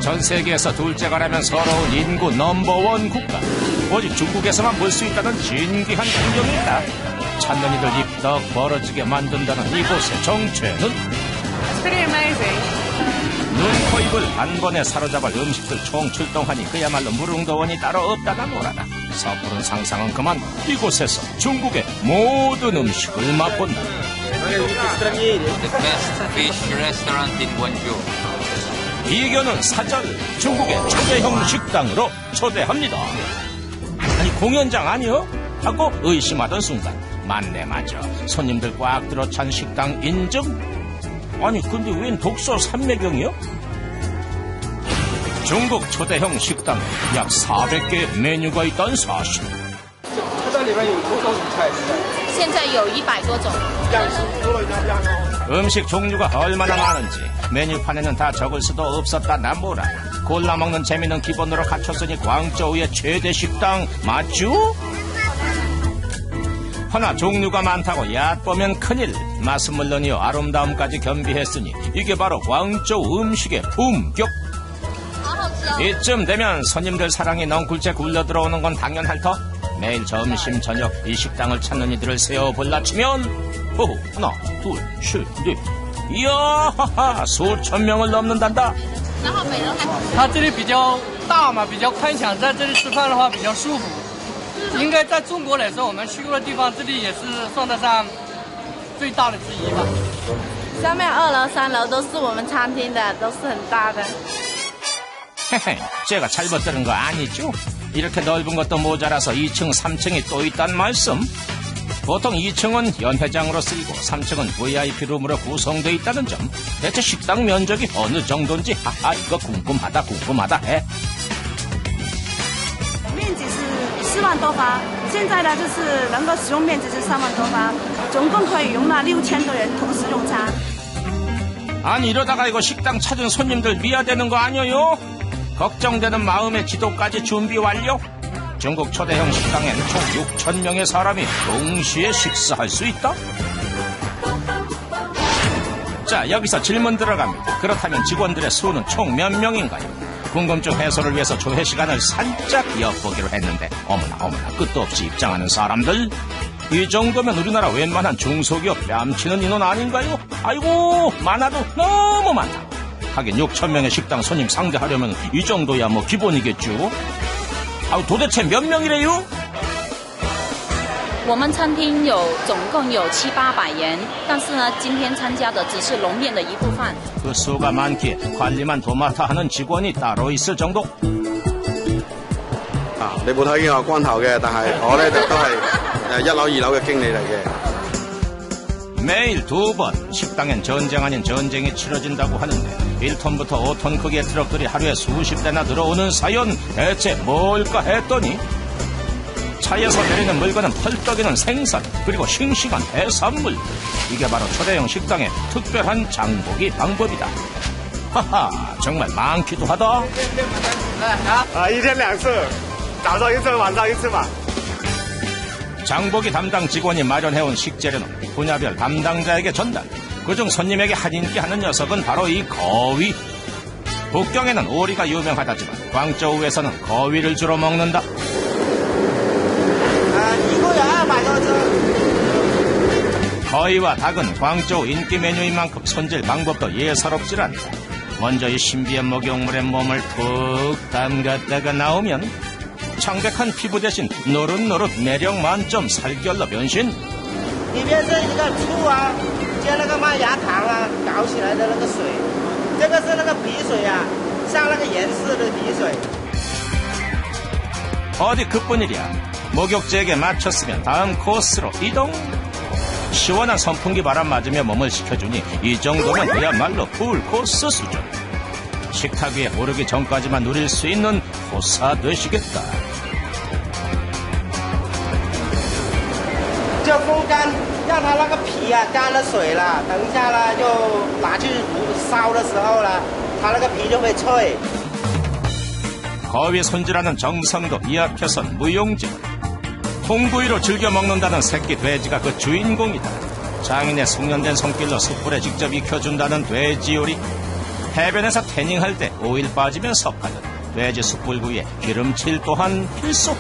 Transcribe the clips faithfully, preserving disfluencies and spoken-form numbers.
전 세계에서 둘째가라면 서러운 인구 넘버원 국가. 오직 중국에서만 볼 수 있다는 진귀한 풍경이 있다. 찾는 이들 입덕 벌어지게 만든다는 이곳의 정체는 눈, 코, 입을 단번에 사로잡을 음식들 총출동하니 그야말로 무릉도원이 따로 없다가 뭐라다. 섣부른 상상은 그만 이곳에서 중국의 모든 음식을 맛본다. 이견은 사자를 중국의 초대형 식당으로 초대합니다. 아니 공연장 아니요? 하고 의심하던 순간 맞네 맞아. 손님들 꽉 들어찬 식당 인증? 아니 근데 웬 독서 삼매경이요? 중국 초대형 식당에 약 사백 개 메뉴가 있다는 사실. 음식 종류가 얼마나 많은지 메뉴판에는 다 적을 수도 없었다. 나 뭐라 골라 먹는 재미는 기본으로 갖췄으니 광저우의 최대 식당 맞죠? 허나 종류가 많다고 얕보면 큰일. 맛은 물론이요 아름다움까지 겸비했으니 이게 바로 광저우 음식의 품격. 이쯤 되면 손님들 사랑이 넝굴째 굴러 들어오는 건 당연할 터. 매일 점심 저녁 이 식당을 찾는 이들을 세어볼라 치면 호호 하나 둘셋넷 이야 수천 명을 넘는단다. 它这里比较大嘛，比较宽敞，在这里吃饭的话比较舒服。应该在中国来说，我们去过的地方，这里也是算得上最大的之一吧。 上面二楼、三楼都是我们餐厅的，都是很大的。 헤헤, 제가 잘못 들은 거 아니죠? 이렇게 넓은 것도 모자라서 이 층, 삼 층이 또 있단 말씀? 보통 이 층은 연회장으로 쓰이고 삼 층은 브이아이피룸으로 구성되어 있다는 점. 대체 식당 면적이 어느 정도인지 하하 이거 궁금하다 궁금하다 해. 面积是四万多方，现在呢就是能够使用面积是三万多方，总共可以容纳六千多人同时用餐。 아니 이러다가 이거 식당 찾은 손님들 미화되는 거 아니에요? 걱정되는 마음의 지도까지 준비 완료. 중국 초대형 식당엔 총 육천 명의 사람이 동시에 식사할 수 있다. 자 여기서 질문 들어갑니다. 그렇다면 직원들의 수는 총 몇 명인가요? 궁금증 해소를 위해서 조회 시간을 살짝 엿보기로 했는데 어머나 어머나 끝도 없이 입장하는 사람들. 이 정도면 우리나라 웬만한 중소기업 뺨치는 인원 아닌가요? 아이고 많아도 너무 많다. 하긴 육천 명의 식당 손님 상대하려면 이 정도야 뭐 기본이겠죠. 아 도대체 몇 명이래요? 我们餐厅有总共有七八百人，但是呢，今天参加的只是笼面的一部分。 그 수가 많기에 관리만 도맡아 하는 직원이 따로 있을 정도. 아, 你冇睇見我光頭嘅，但係我咧就都係誒一樓、二樓嘅經理嚟嘅。 매일 두 번 식당엔 전쟁 아닌 전쟁이 치러진다고 하는데 일 톤부터 오 톤 크기의 트럭들이 하루에 수십 대나 들어오는 사연 대체 뭘까 했더니 차에서 내리는 물건은 펄떡이는 생선 그리고 싱싱한 해산물. 이게 바로 초대형 식당의 특별한 장보기 방법이다. 하하 정말 많기도 하다. 아, 一天两次，早上一次，晚上一次嘛。 장보기 담당 직원이 마련해온 식재료는 분야별 담당자에게 전달. 그중 손님에게 한인기 하는 녀석은 바로 이 거위. 북경에는 오리가 유명하다지만 광저우에서는 거위를 주로 먹는다. 아, 이거야, 맞아. 거위와 닭은 광저우 인기 메뉴인 만큼 손질 방법도 예사롭질 않다. 먼저 이 신비한 목욕물에 몸을 푹 담갔다가 나오면 창백한 피부 대신 노릇노릇 매력 만점 살결로 변신. 里面是一个醋啊，加那个麦芽糖啊，搞起来的那个水，这个是那个鼻水啊，像那个颜色的鼻水。 어디 그뿐이랴. 목욕제에게 마쳤으면 다음 코스로 이동. 시원한 선풍기 바람 맞으며 몸을 식혀주니 이 정도면 그야말로 풀코스 수준. 식탁 위에 오르기 전까지만 누릴 수 있는 호사 되시겠다. 就风干，让它那个皮啊干了水了，等一下呢就拿去烧的时候呢，它那个皮就会脆。 거위 손질하는 정성도 이약해선 무용지. 통구이로 즐겨 먹는다는 새끼 돼지가 그 주인공이다. 장인의 숙련된 손길로 숯불에 직접 익혀준다는 돼지 요리. 해변에서 태닝할 때 오일 빠지면 섭하듯 돼지 숯불구이에 기름칠 또한 필수.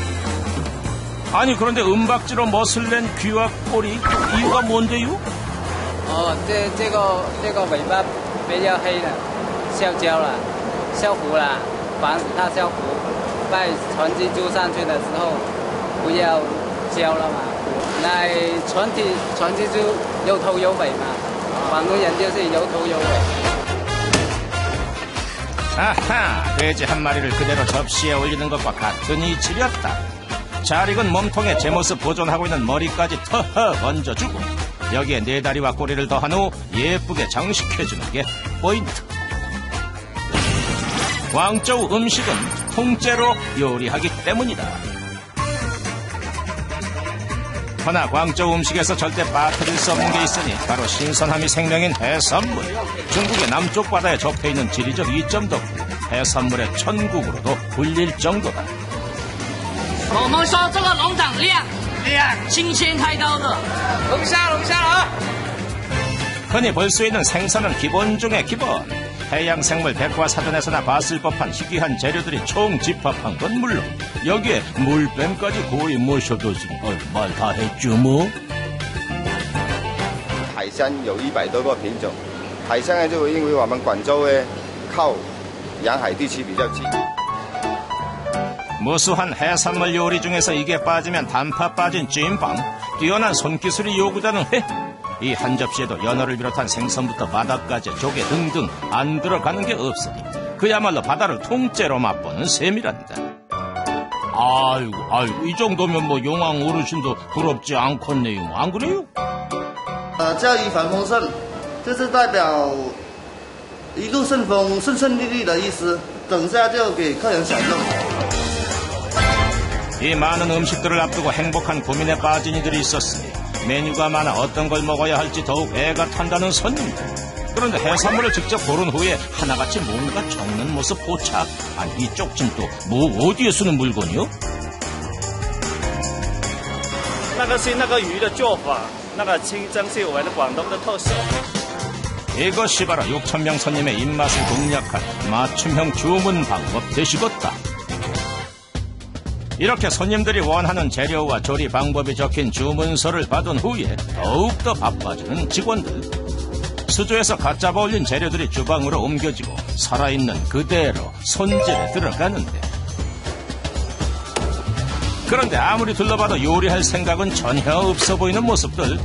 아니 그런데 은박지로 멋을 낸 귀와 꼬리 이유가 뭔데요? 哦，这这个这个尾巴比较黑的，烧焦了，烧糊了，防止它烧糊。在传蜘蛛上去的时候，不要焦了嘛。那传蜘传蜘蛛有头有尾嘛，广东人就是有头有尾。 아하, 돼지 한 마리를 그대로 접시에 올리는 것과 같은 이치였다. 잘 익은 몸통에 제 모습 보존하고 있는 머리까지 터헉 얹어주고 여기에 네 다리와 꼬리를 더한 후 예쁘게 장식해주는 게 포인트. 광저우 음식은 통째로 요리하기 때문이다. 허나 광저우 음식에서 절대 빠뜨릴 수 없는 게 있으니 바로 신선함이 생명인 해산물. 중국의 남쪽 바다에 접해있는 지리적 이점 덕분에 해산물의 천국으로도 불릴 정도다. 我们说这个龙掌亮亮新鲜开刀的龙虾龙虾啊 흔히 볼 수 있는 생선은 기본 중에 기본. 해양생물 백과사전에서나 봤을 법한 희귀한 재료들이 총 집합한 건 물론 여기에 물뱀까지 고이 모셔뒀으니 어, 말 다 했죠 뭐. 海鲜有一百多个品种，海鲜呢就因为我们广州呢靠沿海地区比较近。 무수한 해산물 요리 중에서 이게 빠지면 단파 빠진 찐빵, 뛰어난 손기술이 요구되는 회. 이 한 접시에도 연어를 비롯한 생선부터 바다까지 조개 등등 안 들어가는 게 없으니 그야말로 바다를 통째로 맛보는 셈이란다. 아이고 아이고 이 정도면 뭐 용왕 어르신도 부럽지 않겠네요. 안 그래요? 呃，叫一帆风顺，这是代表一路顺风、顺顺利利的意思。等下就给客人享用。 이 많은 음식들을 앞두고 행복한 고민에 빠진 이들이 있었으니 메뉴가 많아 어떤 걸 먹어야 할지 더욱 애가 탄다는 손님들. 그런데 해산물을 직접 고른 후에 하나같이 뭔가 적는 모습 포착. 아니 이 쪽진 또 뭐 어디에 쓰는 물건이요? 那个是那个鱼的做法，那个清蒸是我们广东的特色。 이것이 바로 육천 명 손님의 입맛을 공략한 맞춤형 주문 방법 되시겠다. 이렇게 손님들이 원하는 재료와 조리 방법이 적힌 주문서를 받은 후에 더욱더 바빠지는 직원들. 수조에서 갓 잡아 올린 재료들이 주방으로 옮겨지고 살아있는 그대로 손질에 들어가는데. 그런데 아무리 둘러봐도 요리할 생각은 전혀 없어 보이는 모습들.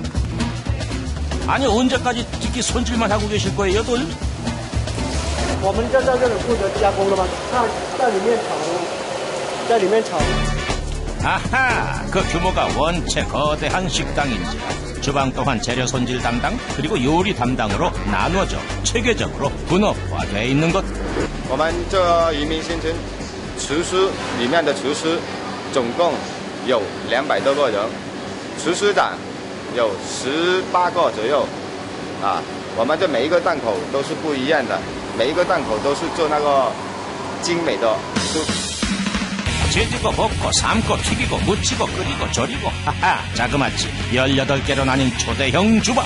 아니 언제까지 특히 손질만 하고 계실 거예요, 들? 我们就在这里负责加工的嘛，看在里面炒，在里面炒。 아하, 그 규모가 원체 거대한 식당인지라 주방 또한 재료 손질 담당 그리고 요리 담당으로 나눠져 체계적으로 분업화되어 있는 것. 我们这移民新村厨师里面的厨师总共有两百多个人，厨师长有十八个左右啊。我们这每一个档口都是不一样的，每一个档口都是做那个精美的。 재지고 볶고 삶고 튀기고 무치고 끓이고 졸이고 하하 자그마치 열여덟 개로 나뉜 초대형 주방.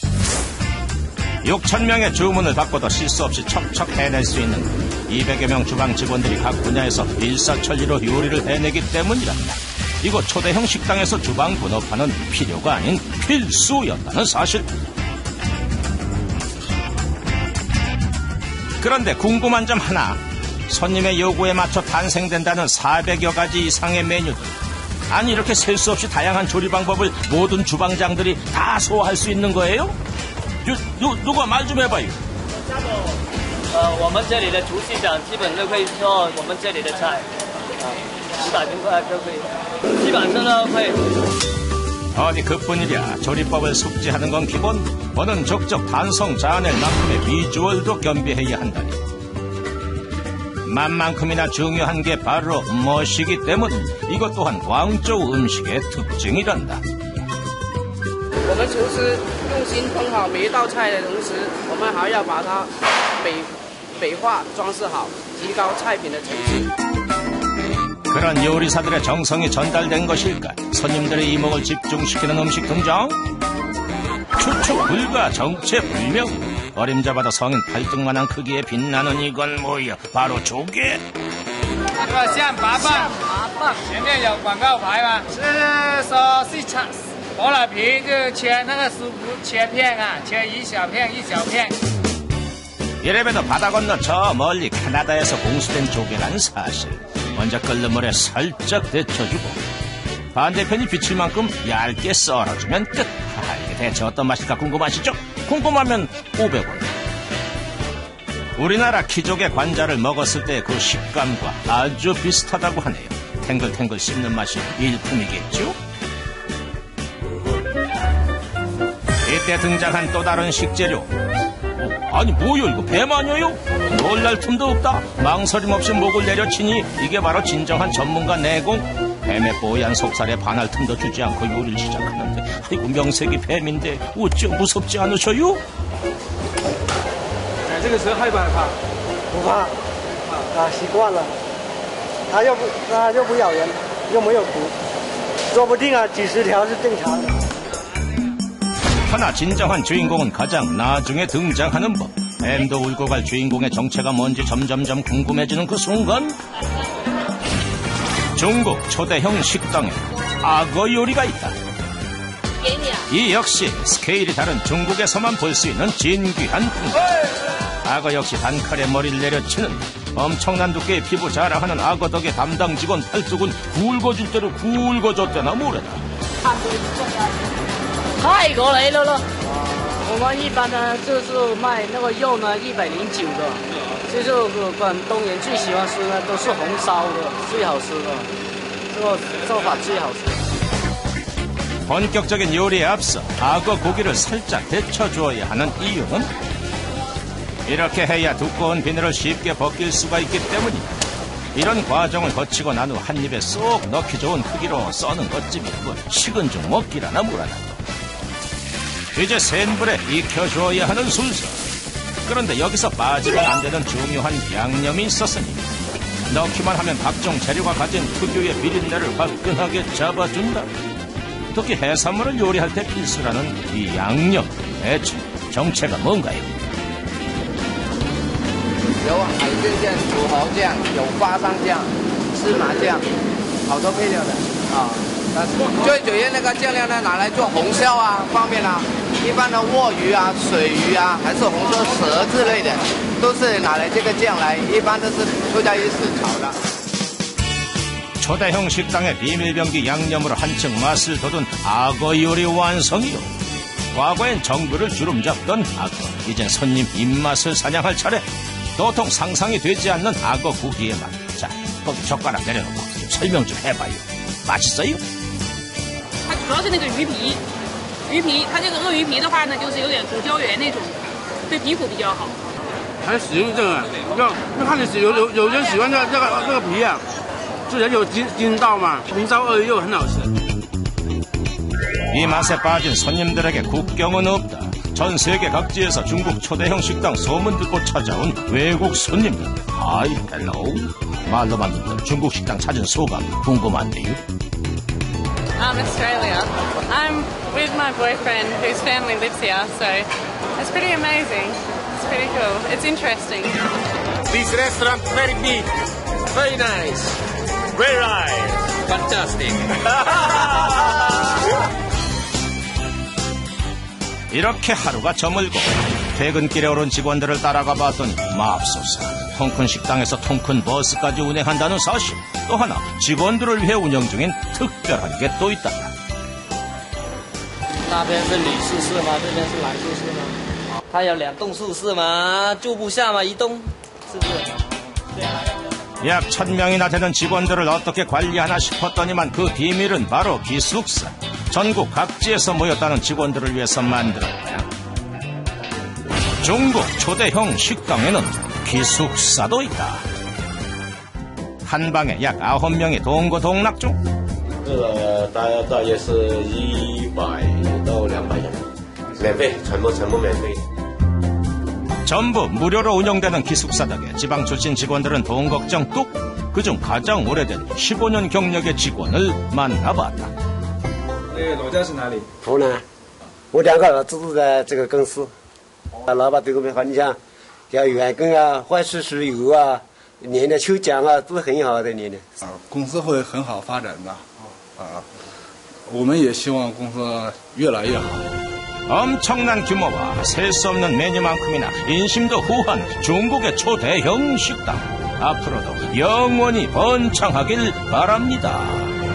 육천 명의 주문을 받고도 실수 없이 척척 해낼 수 있는 이백여 명 주방 직원들이 각 분야에서 일사천리로 요리를 해내기 때문이란다. 이곳 초대형 식당에서 주방 분업화는 필요가 아닌 필수였다는 사실. 그런데 궁금한 점 하나. 손님의 요구에 맞춰 탄생된다는 사백여 가지 이상의 메뉴들. 아니 이렇게 셀 수 없이 다양한 조리 방법을 모든 주방장들이 다 소화할 수 있는 거예요? 요, 요, 누가 말 좀 해봐요. 呃，我们这里的厨师长基本都可以做我们这里的菜，啊，几百平块都可以，基本上都可以。 어디 그뿐이랴. 조리법을 숙지하는 건 기본. 뭐는 족적 탄성 자아낼 만큼의 비주얼도 겸비해야 한다니. 맛만큼이나 중요한 게 바로 멋이기 때문. 이것 또한 광저우 음식의 특징이란다. 我们厨师用心烹好每一道菜的同时，我们还要把它美美化装饰好，提高菜品的层次。 그런 요리사들의 정성이 전달된 것일까? 손님들의 이목을 집중시키는 음식 등장? 추측 불가 정체 불명. 어림잡아도 성인 팔뚝만한 크기에 빛나는 이건 뭐야? 바로 조개. 这个象拔蚌，前面有广告牌吗？是说是切剥了皮就切那个酥皮切片啊，切一小片一小片。 이래봬도 바다 건너 저 멀리 캐나다에서 공수된 조개라는 사실. 먼저 끓는 물에 살짝 데쳐주고 반대편이 비칠 만큼 얇게 썰어주면 끝. 아, 이게 대체 어떤 맛일까 궁금하시죠? 궁금하면 오백 원. 우리나라 키조개 관자를 먹었을 때 그 식감과 아주 비슷하다고 하네요. 탱글탱글 씹는 맛이 일품이겠죠? 이때 등장한 또 다른 식재료. 어, 아니 뭐요 이거 뱀 아니에요? 놀랄 틈도 없다. 망설임 없이 목을 내려치니 이게 바로 진정한 전문가 내공. 뱀의 뽀얀 속살에 반할 틈도 주지 않고 요리를 시작하는데 아이고 명색이 뱀인데 어쩜 무섭지 않으셔요? 这个时候害不害怕？不怕，啊，习惯了。它又不，它又不咬人，又没有毒，说不定啊，几十条是正常的。 하나 진정한 주인공은 가장 나중에 등장하는 법. 뱀도 울고 갈 주인공의 정체가 뭔지 점점점 궁금해지는 그 순간 중국 초대형 식당에 악어 요리가 있다. 이 역시 스케일이 다른 중국에서만 볼 수 있는 진귀한 풍경. 악어 역시 단칼에 머리를 내려치는 엄청난 두께의 피부 자랑하는 악어 덕에 담당 직원 팔뚝은 굵어질 대로 굵어졌대나 뭐래나. 泰国来的了。我们一般呢就是卖那个肉呢，一百零九的。就是广东人最喜欢吃呢，都是红烧的，最好吃的。这个做法最好吃。 본격적인 요리에 앞서 악어 고기를 살짝 데쳐주어야 하는 이유는 이렇게 해야 두꺼운 비늘을 쉽게 벗길 수가 있기 때문이다. 이런 과정을 거치고 난 후 한 입에 쏙 넣기 좋은 크기로 써는 것쯤이고 식은 죽 먹기라나 뭐라나. 이제 센 불에 익혀주어야 하는 순서. 그런데 여기서 빠지면 안 되는 중요한 양념이 있었으니 넣기만 하면 각종 재료가 가진 특유의 비린내를 화끈하게 잡아준다. 특히 해산물을 요리할 때 필수라는 이 양념, 대체 정체가 뭔가요? 有海鲜酱、土豪酱、有花生酱、芝麻酱，好多配料的啊。但是最主要那个酱料呢，拿来做红烧啊，方便啊。一般的沃鱼啊、水鱼啊，还是红烧蛇之类的，都是拿来这个酱来，一般都是出在一起炒的。 초대형 식당의 비밀병기 양념으로 한층 맛을 돋운 악어 요리 완성이요. 과거엔 정글을 주름잡던 악어, 이젠 손님 입맛을 사냥할 차례. 도통 상상이 되지 않는 악어 고기의 맛. 자, 거기 젓가락 내려놓고 설명 좀 해봐요. 맛있어요? 它主要是那个鱼皮，鱼皮，它这个鳄鱼皮的话呢，就是有点骨胶原那种，对皮肤比较好。 还使用这个，要要看你喜有有有人喜欢这这个这个皮啊。 自然有筋筋道嘛，红烧鳄鱼肉很好吃。 이 맛에 빠진 손님들에게 국경은 없다. 전 세계 각지에서 중국 초대형 식당 소문 듣고 찾아온 외국 손님들. 하이, 헬로우. 말로만 듣던 중국 식당 찾은 소감 궁금한데요. Um, Australia. I'm with my boyfriend whose family lives here, so it's pretty amazing. It's pretty cool. It's interesting. This restaurant very big, very nice. Very nice. Fantastic. 이렇게 하루가 저물고 퇴근길에 오른 직원들을 따라가 봤더니 맙소사 통큰 식당에서 통큰 버스까지 운행한다는 사실. 또 하나 직원들을 위해 운영 중인 특별한 게 또 있다. 那边是李宿舍吗？这边是蓝宿舍吗？它有两栋宿舍嘛，住不下嘛，一栋，是不是？ 약 천 명이나 되는 직원들을 어떻게 관리하나 싶었더니만 그 비밀은 바로 기숙사. 전국 각지에서 모였다는 직원들을 위해서 만들었다. 중국 초대형 식당에는 기숙사도 있다. 한 방에 약 아홉 명이 동고동락 중. 这个大约大约是一百到两百人，免费，全部全部免费。 전부 무료로 운영되는 기숙사 덕에 지방 출신 직원들은 돈 걱정 뚝. 그중 가장 오래된 십오 년 경력의 직원을 만나봤다. 那个老家是哪里？ 湖南，我两个儿子住在这个公司。 老板对我们很像，像员工啊、坏事事有啊，年年抽奖啊，都很好的年年。 啊，公司会很好发展的，啊，我们也希望公司越来越好。 엄청난 규모와 셀 수 없는 메뉴만큼이나 인심도 후한 중국의 초대형 식당. 앞으로도 영원히 번창하길 바랍니다.